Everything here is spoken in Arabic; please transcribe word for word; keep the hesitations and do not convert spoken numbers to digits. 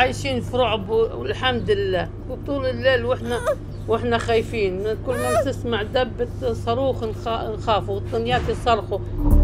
عايشين في رعب والحمد لله، وطول الليل واحنا واحنا خايفين، كل ما نسمع دبة صاروخ نخاف والطنيات يصرخوا.